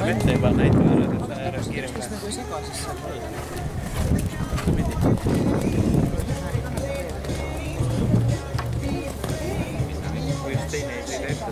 vette ei panna, ette arvad, et sa ära kiiremini. Kas nagu ei sega siis seal? Kui just teine ei sõida ette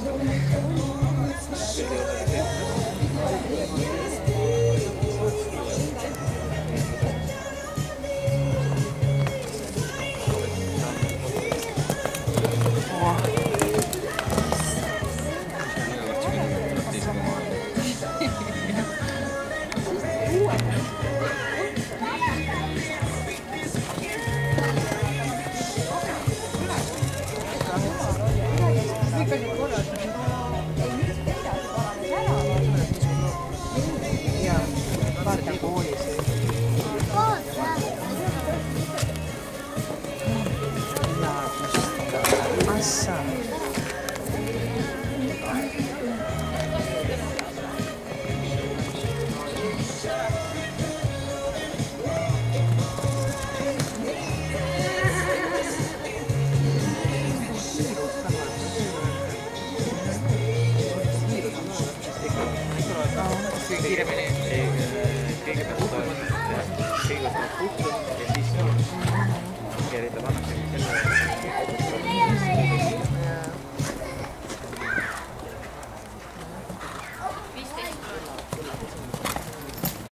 kiiremini kõigepealt kõigepealt puhtalt ja siis kerida pannakse selle